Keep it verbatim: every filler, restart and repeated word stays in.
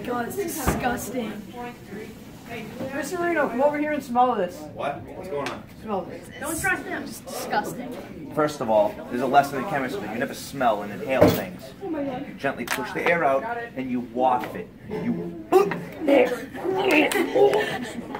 god, it's disgusting. Mister Reno, come over here and smell this. What? What's going on? Smell this. Don't trust them, it's disgusting. First of all, there's a lesson in chemistry. You never smell and inhale things. You gently push the air out and you waft it. You